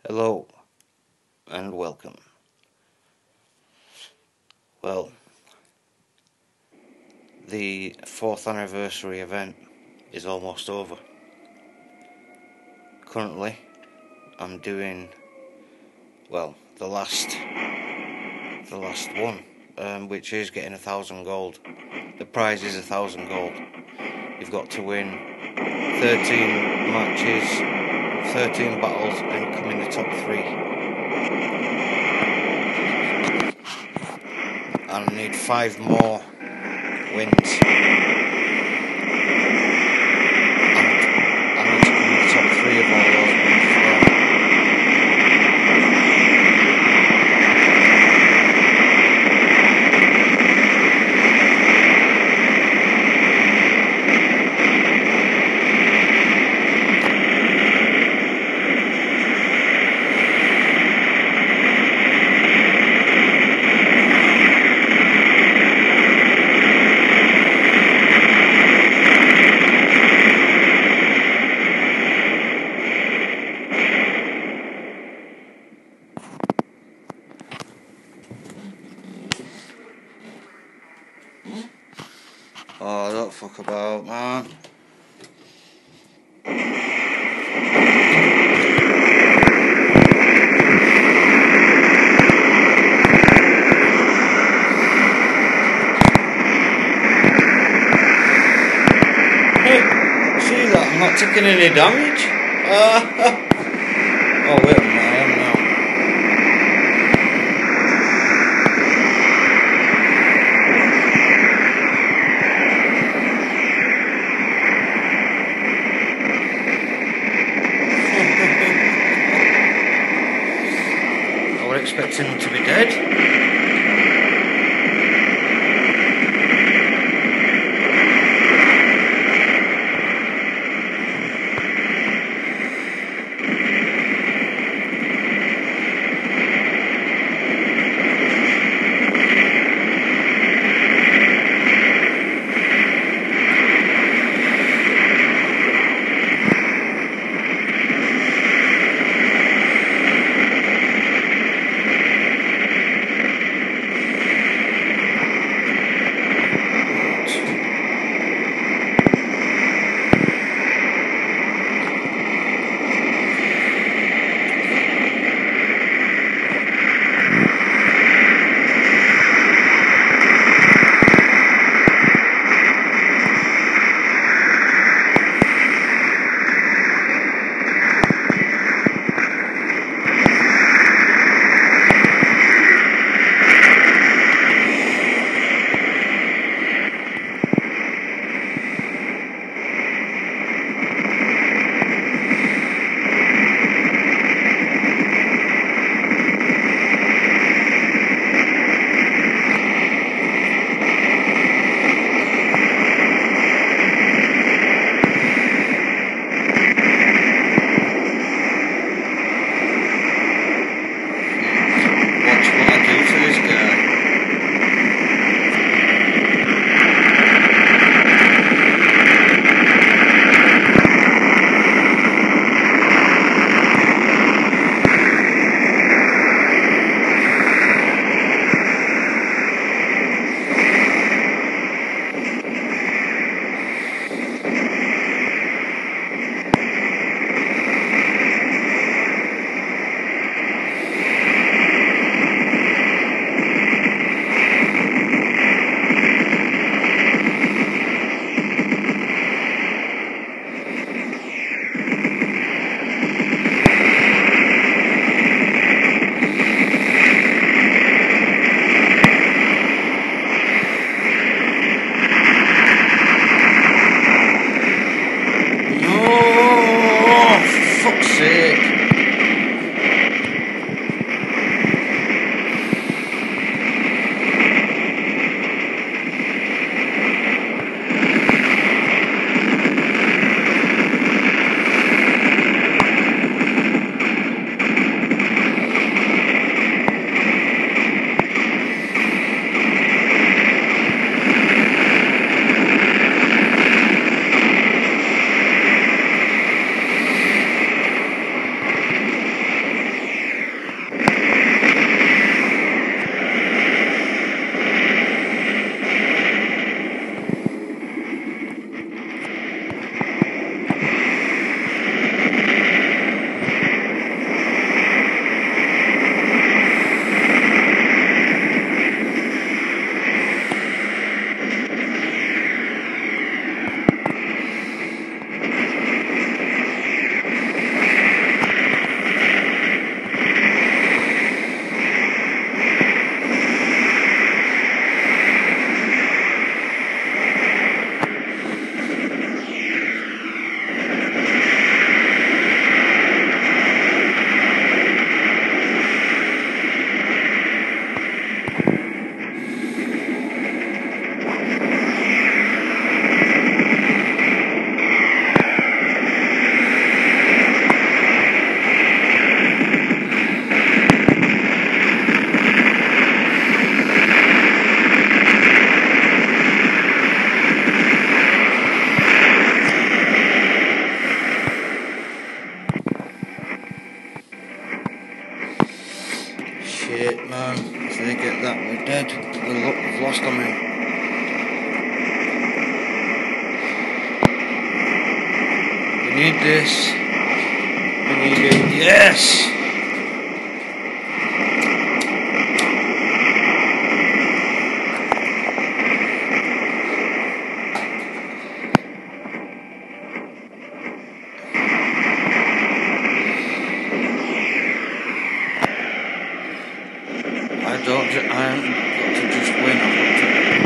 Hello and welcome. Well, the 4th anniversary event is almost over. Currently, I'm doing, well, the last one, which is getting 1,000 gold. The prize is 1,000 gold. You've got to win 13 matches, 13 battles, and come in the top 3. And I need 5 more wins. And I need to come in the top 3 of all those wins as well. Oh, don't fuck about, man. See that? I'm not taking any damage. Oh, wait a minute, I am now. I was expecting them to be dead. what's coming. We need this. We need it. Yes! I haven't got to just win, I've got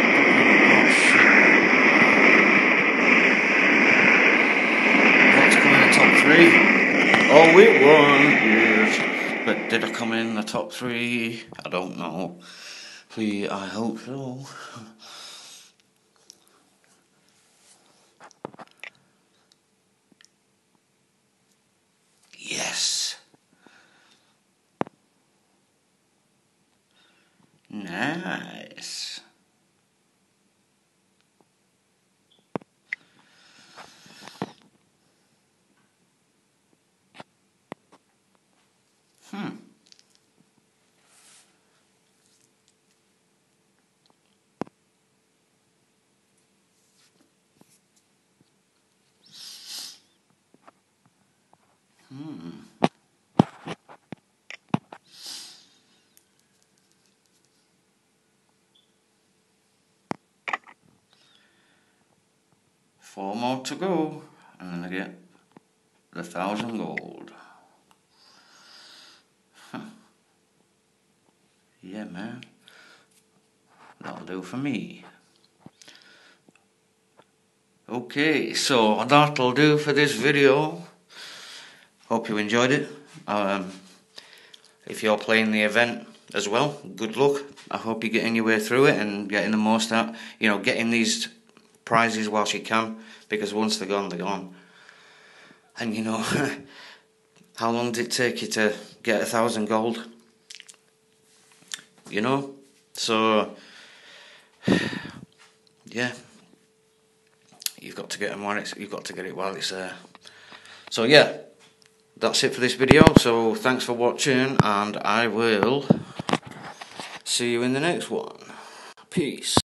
to... Oh shit. What's coming in the top 3? Oh, we won! Yes. But did I come in the top 3? I don't know. I hope so. Yes! Nice. Four more to go, and then I get the 1,000 gold. Yeah, man. That'll do for me. Okay, so that'll do for this video. Hope you enjoyed it. If you're playing the event as well, good luck. I hope you're getting your way through it and getting the most out. You know, getting these prizes whilst you can, because once they're gone, they're gone. And you know, how long did it take you to get 1,000 gold? You know, so yeah, you've got to get them while you've got to get it while it's there. So yeah, that's it for this video. So thanks for watching, and I will see you in the next one. Peace.